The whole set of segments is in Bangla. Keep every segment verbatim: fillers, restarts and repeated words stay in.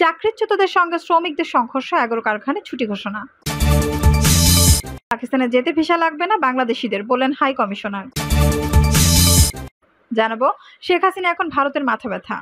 চাকরিচ্যুতদের সঙ্গে শ্রমিকদের সংঘর্ষ, এগারো কারখানায় ছুটি ঘোষণা। পাকিস্তানে যেতে ভিসা লাগবে না বাংলাদেশিদের, বললেন হাই কমিশনার। জানাবো শেখ হাসিনা এখন ভারতের মাথা ব্যথা।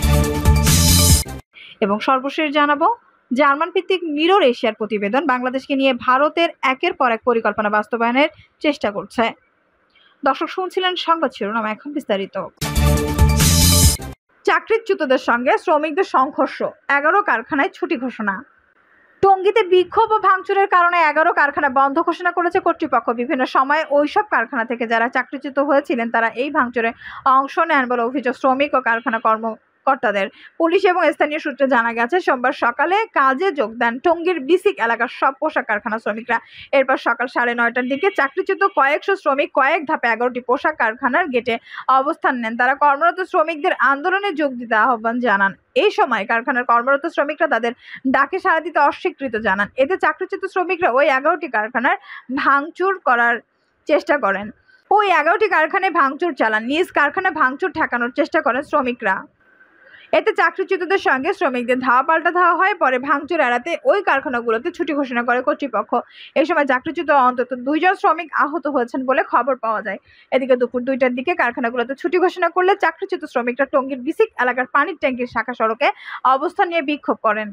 এবং সর্বশেষ জানাবো জার্মান ভিত্তিক মিরর এশিয়ার প্রতিবেদন, বাংলাদেশকে নিয়ে ভারতের একের পর এক পরিকল্পনা বাস্তবায়নের চেষ্টা করছে। দর্শক শুনছিলেন সংবাদ শিরোনাম, এখন বিস্তারিত। চাকরিচ্যুতদের সঙ্গে শ্রমিকদের সংঘর্ষ, এগারো কারখানায় ছুটি ঘোষণা। টঙ্গীতে বিক্ষোভ ও ভাঙচুরের কারণে এগারো কারখানা বন্ধ ঘোষণা করেছে কর্তৃপক্ষ। বিভিন্ন সময়ে ওইসব কারখানা থেকে যারা চাকরিচ্যুত হয়েছিলেন তারা এই ভাঙচুরে অংশ নেন বলে অভিযোগ শ্রমিক ও কারখানা কর্মকর্তাদের। পুলিশ এবং স্থানীয় সূত্রে জানা গেছে, সোমবার সকালে কাজে যোগ দেন টঙ্গীর বিসিক এলাকার সব পোশাক কারখানা শ্রমিকরা। এরপর সকাল সাড়ে নয়টার দিকে চাকরিচ্যুত কয়েকশো শ্রমিক কয়েক ধাপে এগারোটি পোশাক কারখানার গেটে অবস্থান নেন। তারা কর্মরত শ্রমিকদের আন্দোলনে যোগ দিতে আহ্বান জানান। এই সময় কারখানার কর্মরত শ্রমিকরা তাদের ডাকে সাড়া দিতে অস্বীকৃতি জানান। এতে চাকরিচ্যুত শ্রমিকরা ওই এগারোটি কারখানার ভাঙচুর করার চেষ্টা করেন। ওই এগারোটি কারখানায় ভাঙচুর চালান। নিজ কারখানা ভাঙচুর ঠেকানোর চেষ্টা করেন শ্রমিকরা। এতে চাকরিচ্যুতদের সঙ্গে শ্রমিকদের ধাওয়া পাল্টা ধাওয়া হয়। পরে ভাঙচুর এড়াতে ওই কারখানাগুলোতে ছুটি ঘোষণা করে কর্তৃপক্ষ। এই সময় চাকরিচ্যুত অন্তত দুইজন শ্রমিক আহত হয়েছেন বলে খবর পাওয়া যায়। এদিকে দুপুর দুইটার দিকে কারখানাগুলোতে ছুটি ঘোষণা করলে চাকরিচ্যুত শ্রমিকরা টঙ্গীর বিসিক এলাকার পানির ট্যাঙ্কির শাখা সড়কে অবস্থান নিয়ে বিক্ষোভ করেন।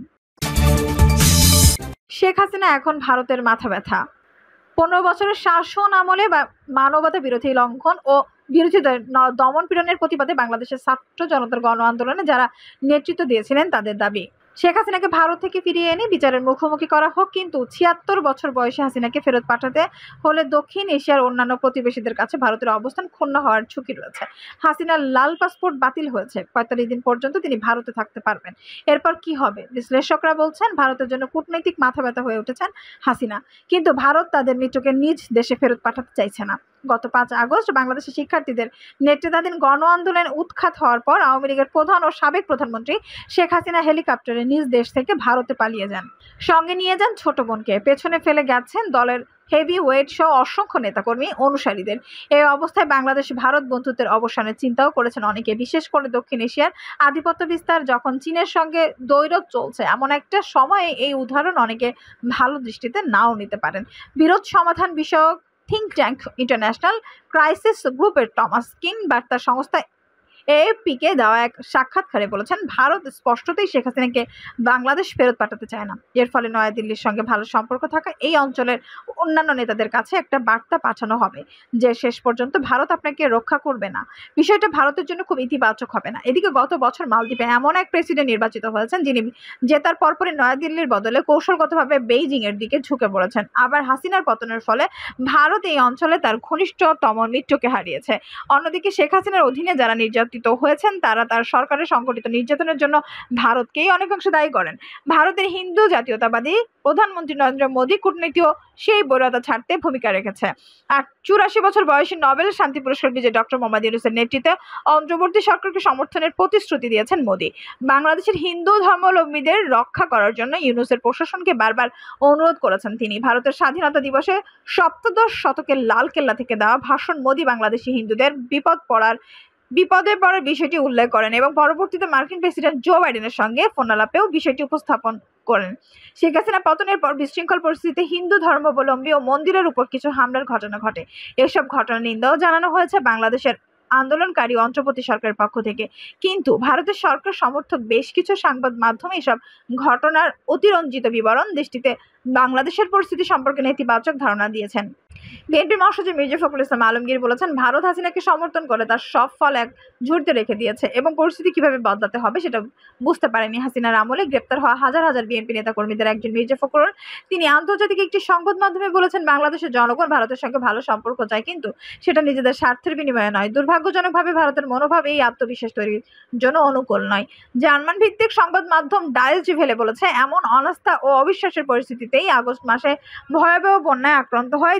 শেখ হাসিনা এখন ভারতের মাথা ব্যথা। পনেরো বছরের শাসন আমলে বা মানবতা বিরোধী লঙ্ঘন ও বিরোধীদের দমন পীড়নের প্রতিবাদে বাংলাদেশের ছাত্র জনতার গণ আন্দোলনে যারা নেতৃত্ব দিয়েছিলেন তাদের দাবি, শেখ হাসিনাকে ভারত থেকে ফিরিয়ে এনে বিচারের মুখোমুখি করা হোক। কিন্তু ছিয়াত্তর বছর বয়সে হাসিনাকে ফেরত পাঠাতে হলে দক্ষিণ এশিয়ার অন্যান্য প্রতিবেশীদের কাছে ভারতের অবস্থান ক্ষুণ্ণ হওয়ার ঝুঁকি রয়েছে। হাসিনার লাল পাসপোর্ট বাতিল হয়েছে, পঁয়তাল্লিশ দিন পর্যন্ত তিনি ভারতে থাকতে পারবেন। এরপর কি হবে? বিশ্লেষকরা বলছেন ভারতের জন্য কূটনৈতিক মাথা ব্যথা হয়ে উঠেছেন হাসিনা, কিন্তু ভারত তাদের মিত্রকে নিজ দেশে ফেরত পাঠাতে চাইছে না। গত পাঁচ আগস্ট বাংলাদেশের শিক্ষার্থীদের নেতৃত্বাধীন গণ আন্দোলন উৎখাত হওয়ার পর আওয়ামী লীগের প্রধান ও সাবেক প্রধানমন্ত্রী শেখ হাসিনা হেলিকপ্টারে নিজ দেশ থেকে ভারতে পালিয়ে যান। সঙ্গে নিয়ে যান ছোট বোনকে, পেছনে ফেলে গেছেন দলের হেভি ওয়েট সহ অসংখ্য নেতাকর্মী অনুসারীদের। এই অবস্থায় বাংলাদেশ ভারত বন্ধুত্বের অবসানের চিন্তাও করেছেন অনেকে, বিশেষ করে দক্ষিণ এশিয়ার আধিপত্য বিস্তার যখন চীনের সঙ্গে দ্বৈরথ চলছে, এমন একটা সময়ে এই উদাহরণ অনেকে ভালো দৃষ্টিতে নাও নিতে পারেন। বিরোধ সমাধান বিষয়ক থিঙ্ক ট্যাঙ্ক ইন্টারন্যাশনাল ক্রাইসিস গ্রুপের টমাস কিন বার্তা সংস্থা এএফপিকে দেওয়া এক সাক্ষাৎকারে বলেছেন, ভারত স্পষ্টতই শেখ হাসিনাকে বাংলাদেশ ফেরত পাঠাতে চায় না। এর ফলে নয়াদিল্লির সঙ্গে ভালো সম্পর্ক থাকা এই অঞ্চলের অন্যান্য নেতাদের কাছে একটা বার্তা পাঠানো হবে যে শেষ পর্যন্ত ভারত আপনাকে রক্ষা করবে না। বিষয়টা ভারতের জন্য খুব ইতিবাচক হবে না। এদিকে গত বছর মালদ্বীপে এমন এক প্রেসিডেন্ট নির্বাচিত হয়েছেন যিনি জেতার পরপরই নয়াদিল্লির বদলে কৌশলগতভাবে বেইজিং এর দিকে ঝুঁকে পড়েছেন। আবার হাসিনার পতনের ফলে ভারত এই অঞ্চলে তার ঘনিষ্ঠতম মিত্রকে হারিয়েছে। অন্যদিকে শেখ হাসিনার অধীনে যারা নির্যাতিত হয়েছেন তারা তার সরকারের সংগঠিত নির্যাতনের জন্য ভারতকেই অনেকাংশে দায়ী করেন। ভারতের হিন্দু জাতীয়তাবাদী প্রধানমন্ত্রী নরেন্দ্র মোদী কূটনীতিও সেই বৈরতা ছাড়তে ভূমিকা রেখেছে। আর চুরাশি বছর বয়সী নোবেল শান্তি পুরস্কার বিজয়ী ডক্টর মোহাম্মদ ইউনূসের নেতৃত্বে অন্তর্বর্তী সরকারকে সমর্থনের প্রতিশ্রুতি দিয়েছেন মোদী। বাংলাদেশের হিন্দু ধর্মাবলম্বীদের রক্ষা করার জন্য ইউনূসের প্রশাসনকে বারবার অনুরোধ করেছেন তিনি। ভারতের স্বাধীনতা দিবসে সপ্তদশ শতকের লালকেল্লা থেকে দেওয়া ভাষণ মোদী বাংলাদেশি হিন্দুদের বিপদ পড়ার বিপদে পড়ার বিষয়টি উল্লেখ করেন এবং পরবর্তীতে মার্কিন প্রেসিডেন্ট জো বাইডেনের সঙ্গে ফোনালাপেও বিষয়টি উপস্থাপন করেন। শেখ হাসিনা পতনের পর বিশৃঙ্খল পরিস্থিতিতে হিন্দু ধর্মাবলম্বী ও মন্দিরের উপর কিছু হামলার ঘটনা ঘটে। এসব ঘটনার নিন্দাও জানানো হয়েছে বাংলাদেশের আন্দোলনকারী অন্তর্বর্তী সরকারের পক্ষ থেকে। কিন্তু ভারতের সরকার সমর্থক বেশ কিছু সংবাদ মাধ্যমে এসব ঘটনার অতিরঞ্জিত বিবরণ দৃষ্টিতে বাংলাদেশের পরিস্থিতি সম্পর্কে নেতিবাচক ধারণা দিয়েছেন। বিএনপির মহাসচিব মির্জা ফখরুল ইসলাম আলমগীর বলেছেন, ভারত হাসিনাকে সমর্থন করে তার সব ফল এক ঝুড়িতে রেখে দিয়েছে এবং পরিস্থিতি কিভাবে বদলাতে হবে সেটা বুঝতে পারেনি। হাসিনার আমলে গ্রেপ্তার হওয়া হাজার হাজার বিএনপি নেতাকর্মীদের একজন মির্জা ফখরুল, তিনি আন্তর্জাতিক একটি সংবাদ মাধ্যমে বলেছেন, বাংলাদেশের জনগণ ভারতের সঙ্গে ভালো সম্পর্ক চায়, কিন্তু সেটা নিজেদের স্বার্থের বিনিময়ে নয়। দুর্ভাগ্যজনকভাবে ভারতের মনোভাব এই আত্মবিশ্বাস তৈরির জন্য অনুকূল নয়। জার্মান ভিত্তিক সংবাদ মাধ্যম ডায়েচে ভেলে বলেছে, এমন অনাস্থা ও অবিশ্বাসের পরিস্থিতিতেই আগস্ট মাসে ভয়াবহ বন্যায় আক্রান্ত হয় দুই দেশই।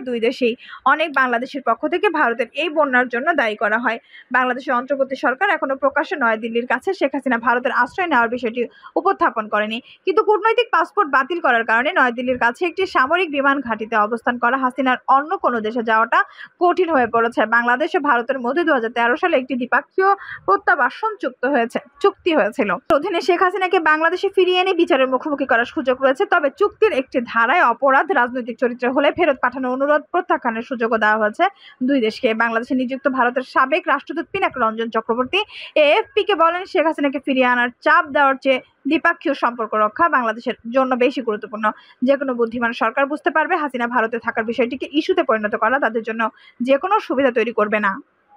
বাংলাদেশেই অনেক বাংলাদেশের পক্ষ থেকে ভারতের এই বন্যার জন্য দায়ী করা হয়। বাংলাদেশের অন্তর্বর্তী সরকার এখনো প্রকাশ্যে নয়াদিল্লির কাছে শেখ হাসিনা ভারতের আশ্রয় নেওয়ার বিষয়টি উপস্থাপন করেনি, কিন্তু কূটনৈতিক পাসপোর্ট বাতিল করার কারণে নয়াদিল্লির কাছে একটি সামরিক বিমান ঘাঁটিতে অবস্থান করা হাসিনার অন্য কোনো দেশে যাওয়াটা কঠিন হয়ে পড়েছে। বাংলাদেশ ও ভারতের মধ্যে দু হাজার তেরো সালে একটি দ্বিপাক্ষীয় প্রত্যাবাসন চুক্তি হয়েছে চুক্তি হয়েছিল অধীনে শেখ হাসিনাকে বাংলাদেশে ফিরিয়ে এনে বিচারের মুখোমুখি করার সুযোগ রয়েছে। তবে চুক্তির একটি ধারায় অপরাধ রাজনৈতিক চরিত্র হলে ফেরত পাঠানোর অনুরোধ প্রত্যাখ্যানের সুযোগও দেওয়া হয়েছে দুই দেশকে। বাংলাদেশে নিযুক্ত ভারতের সাবেক রাষ্ট্রদূত পিনাক রঞ্জন চক্রবর্তী এএফপিকে বলেন, শেখ হাসিনাকে ফিরিয়ে আনার চাপ দেওয়ার চেয়ে দ্বিপাক্ষীয় সম্পর্ক রক্ষা বাংলাদেশের জন্য বেশি গুরুত্বপূর্ণ। যে কোনো বুদ্ধিমান সরকার বুঝতে পারবে হাসিনা ভারতে থাকার বিষয়টিকে ইস্যুতে পরিণত করা তাদের জন্য যে কোনো সুবিধা তৈরি করবে না।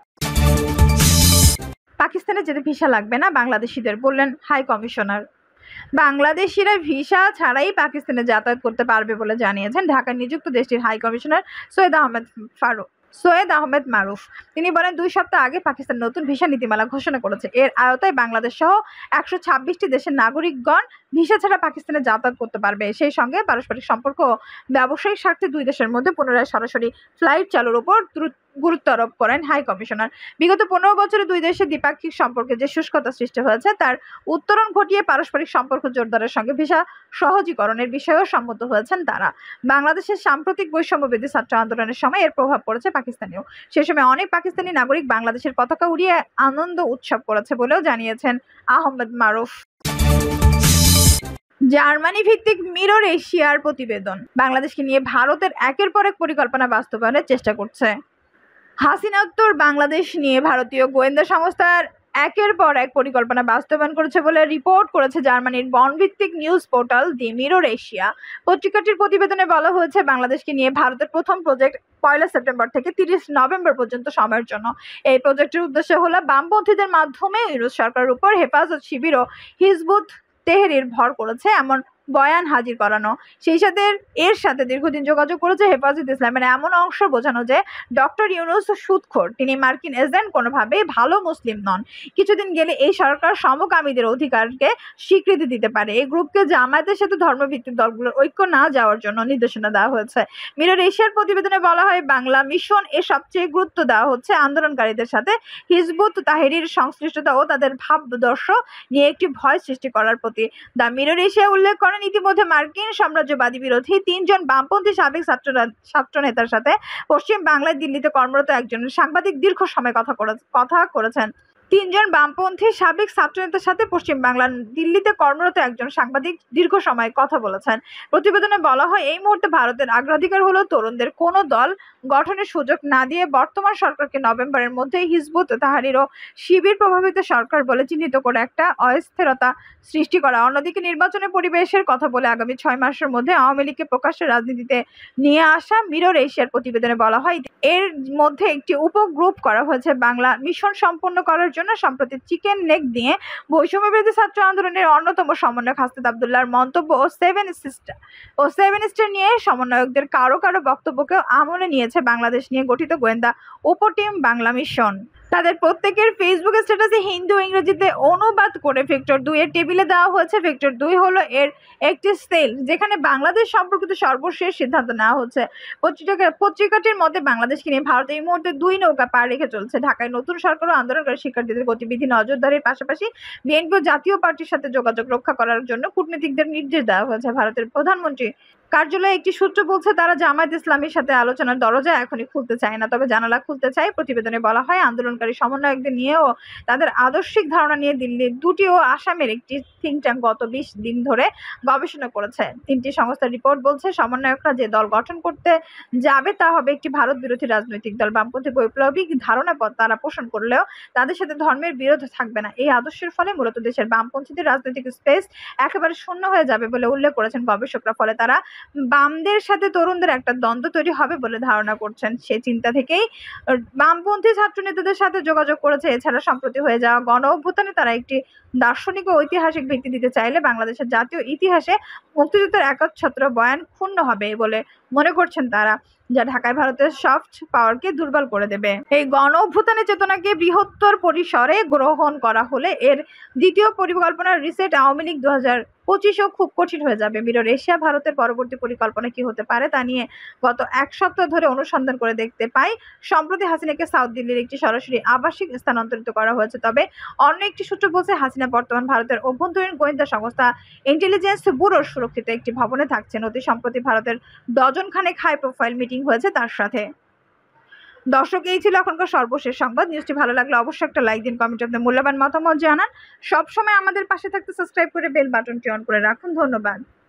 পাকিস্তানে যেতে ভিসা লাগবে না বাংলাদেশিদের, বললেন হাই কমিশনার। বাংলাদেশিরা ভিসা ছাড়াই পাকিস্তানে যাতায়াত করতে পারবে বলে জানিয়েছেন ঢাকায় নিযুক্ত দেশটির হাই কমিশনার সৈয়দ আহমেদ ফারুক সৈয়দ আহমেদ মারুফ। তিনি বলেন, দুই সপ্তাহ আগে পাকিস্তান নতুন ভিসা নীতিমালা ঘোষণা করেছে। এর আওতায় বাংলাদেশ সহ একশো ছাব্বিশটি দেশের নাগরিকগণ ভিসা ছাড়া পাকিস্তানে যাতায়াত করতে পারবে। সেই সঙ্গে পারস্পরিক সম্পর্ক ও ব্যবসায়িক স্বার্থে দুই দেশের মধ্যে পুনরায় সরাসরি ফ্লাইট চালুর উপর গুরুত্ব আরোপ করেন হাই কমিশনার। বিগত পনেরো বছরে দুই দেশের দ্বিপাক্ষিক সম্পর্কে যে শুষ্কতা সৃষ্টি হয়েছে তার উত্তরণ ঘটিয়ে পারস্পরিক সম্পর্ক জোরদারের সঙ্গে ভিসা সহজীকরণের বিষয়েও সম্মত হয়েছেন তারা। বাংলাদেশের সাম্প্রতিক বৈষম্যবিরোধী ছাত্র আন্দোলনের সময় এর প্রভাব পড়েছে পাকিস্তানেও। সে সময় অনেক পাকিস্তানি নাগরিক বাংলাদেশের পতাকা উড়িয়ে আনন্দ উৎসব করেছে বলেও জানিয়েছেন আহমেদ মারুফ। জার্মানি ভিত্তিক মিরর এশিয়ার প্রতিবেদন, বাংলাদেশকে নিয়ে ভারতের একের পর এক পরিকল্পনা বাস্তবায়নের চেষ্টা করছে। হাসিনা উত্তর বাংলাদেশ নিয়ে ভারতীয় গোয়েন্দা সংস্থার একের পর এক পরিকল্পনা বাস্তবায়ন করেছে বলে রিপোর্ট করেছে জার্মানির বনভিত্তিক news portal the mirror Asia. পত্রিকাটির প্রতিবেদনে বলা হয়েছে, বাংলাদেশকে নিয়ে ভারতের প্রথম প্রজেক্ট পয়লা সেপ্টেম্বর থেকে তিরিশ নভেম্বর পর্যন্ত সময়ের জন্য। এই প্রজেক্টের উদ্দেশ্য হলো বামপন্থীদের মাধ্যমে ইউনূস সরকারের উপর হেফাজত শিবির ও হিজবুত তেহরির ভর করেছে এমন বয়ান হাজির করানো। সেই সাথে এর সাথে দীর্ঘদিন যোগাযোগ করেছে হেফাজত ইসলামের এমন অংশ বোঝানো যে ডক্টর ইউনূস সুদখোর, তিনি মার্কিন এজেন্ট, কোনোভাবেই ভালো মুসলিম নন। কিছুদিন গেলে এই সরকার সমকামীদের অধিকারকে স্বীকৃতি দিতে পারে। এই গ্রুপকে জামায়াতের সাথে ধর্মভিত্তিক দলগুলোর ঐক্য না যাওয়ার জন্য নির্দেশনা দেওয়া হয়েছে। মিরর এশিয়ার প্রতিবেদনে বলা হয়, বাংলা মিশন এ সবচেয়ে গুরুত্ব দেওয়া হচ্ছে আন্দোলনকারীদের সাথে হিজবুত তাহরির সংশ্লিষ্টতা ও তাদের ভাবদর্শ নিয়ে একটি ভয় সৃষ্টি করার প্রতি। দ্য মিরর এশিয়া উল্লেখ করেন, ইতিমধ্যে মার্কিন সাম্রাজ্যবাদী বিরোধী তিনজন বামপন্থী সাবেক ছাত্র ছাত্র নেতার সাথে পশ্চিম বাংলায় দিল্লিতে কর্মরত একজন সাংবাদিক দীর্ঘ সময় কথা কথা করেছেন। তিনজন বামপন্থী সাবেক ছাত্রনেতার সাথে পশ্চিম বাংলার দিল্লিতে কর্মরত একজন সাংবাদিক দীর্ঘ সময় কথা বলেছেন। প্রতিবেদনে বলা হয়, এই মুহূর্তে ভারতের অগ্রাধিকার হলো তরুণদের কোনো দল গঠনের সুযোগ না দিয়ে বর্তমান সরকারকে নভেম্বরের মধ্যে হিজবুত তাহরির ও শিবির প্রভাবিত সরকার বলে চিহ্নিত করে একটা অস্থিরতা সৃষ্টি করা। অন্যদিকে নির্বাচনের পরিবেশের কথা বলে আগামী ছয় মাসের মধ্যে আওয়ামী লীগকে প্রকাশ্যে রাজনীতিতে নিয়ে আসা মিরর এশিয়ার প্রতিবেদনে বলা হয়, এর মধ্যে একটি উপগ্রুপ করা হয়েছে বাংলা মিশন সম্পন্ন করার জন্য। সম্প্রতি চিকেন নেক দিয়ে বৈষম্যবিরোধী ছাত্র আন্দোলনের অন্যতম সমন্বয়ক হাসনাত আবদুল্লাহর মন্তব্য ও সেভেন স্টার ও সেভেন স্টার নিয়ে সমন্বয়কদের কারো কারো বক্তব্যকেও আমলে নিয়েছে বাংলাদেশ নিয়ে গঠিত গোয়েন্দা উপটিম বাংলা মিশন। তাদের প্রত্যেকের ফেসবুক স্ট্যাটাসে হিন্দু ইংরেজিতে অনুবাদ করে ভেক্টর দুই এর টেবিলে দেওয়া হয়েছে। ভেক্টর দুই হলো এর একটি সেল যেখানে বাংলাদেশ সম্পর্কিত সর্বশেষ সিদ্ধান্ত নেওয়া হচ্ছে। পত্রিকা পত্রিকাটির মতে বাংলাদেশকে নিয়ে ভারত এই মুহূর্তে দুই নৌকা পার রেখে চলছে। ঢাকায় নতুন সরকার ও আন্দোলনকারী শিক্ষার্থীদের গতিবিধি নজরদারির পাশাপাশি বিএনপি ও জাতীয় পার্টির সাথে যোগাযোগ রক্ষা করার জন্য কূটনীতিকদের নির্দেশ দেওয়া হয়েছে। ভারতের প্রধানমন্ত্রী কার্যালয়ে একটি সূত্র বলছে, তারা জামায়াত ইসলামীর সাথে আলোচনার দরজা এখনই খুলতে চায় না, তবে জানালা খুলতে চায়। প্রতিবেদনে বলা হয়, আন্দোলনকারী সমন্বয়কদের নিয়েও তাদের আদর্শিক ধারণা নিয়ে দিল্লির দুটি ও আসামের একটি থিঙ্ক ট্যাঙ্ক গত বিশ দিন ধরে গবেষণা করেছে। তিনটি সংস্থার রিপোর্ট বলছে, সমন্বয়করা যে দল গঠন করতে যাবে তা হবে একটি ভারত বিরোধী রাজনৈতিক দল। বামপন্থী বৈপ্লবিক ধারণা তারা পোষণ করলেও তাদের সাথে ধর্মের বিরোধ থাকবে না। এই আদর্শের ফলে মূলত দেশের বামপন্থীদের রাজনৈতিক স্পেস একেবারে শূন্য হয়ে যাবে বলে উল্লেখ করেছেন গবেষকরা। ফলে তারা বামদের সাথে তরুণদের একটা দ্বন্দ্ব তৈরি হবে বলে ধারণা করছেন। সে চিন্তা থেকেই বামপন্থী ছাত্র নেতাদের সাথে যোগাযোগ করেছে। এছাড়া সম্প্রতি হয়ে যাওয়া গণ অভ্যুত্থানে তারা একটি দার্শনিক ও ঐতিহাসিক ভিত্তি দিতে চাইলে বাংলাদেশের জাতীয় ইতিহাসে মুক্তিযুদ্ধের একচ্ছত্র বয়ান ক্ষুণ্ণ হবে বলে মনে করছেন তারা, যা ঢাকায় ভারতের সফট পাওয়ারকে দুর্বল করে দেবে। এই গণ অভ্যুত্থানের চেতনাকে বৃহত্তর পরিসরে গ্রহণ করা হলে এর দ্বিতীয় পরিকল্পনা রিসেট আওয়ামী লীগ দু হাজার পঁচিশেও খুব কঠিন হয়ে যাবে। মিরর এশিয়া ভারতের পরবর্তী পরিকল্পনা কি হতে পারে তা নিয়ে গত এক সপ্তাহ ধরে অনুসন্ধান করে দেখতে পাই। সম্প্রতি হাসিনাকে সাউথ দিল্লির একটি সরাসরি আবাসিক স্থানান্তরিত করা হয়েছে। তবে অন্য একটি সূত্র বলছে হাসিনা বর্তমান ভারতের অভ্যন্তরীণ গোয়েন্দা সংস্থা ইন্টেলিজেন্স ব্যুরোর সুরক্ষিত একটি ভবনে থাকছেন। অতি সম্প্রতি ভারতের ডজন খানেক হাই প্রোফাইল মিটিং হয়েছে তার সাথে। দর্শক, এই ছিল এখনকার সর্বশেষ সংবাদ। নিউজটি ভালো লাগলে অবশ্যই একটা লাইক দিন, কমেন্টে আপনার মূল্যবান মতামত জানান। সবসময় আমাদের পাশে থাকতে সাবস্ক্রাইব করে বেল বাটনটি অন করে রাখুন। ধন্যবাদ।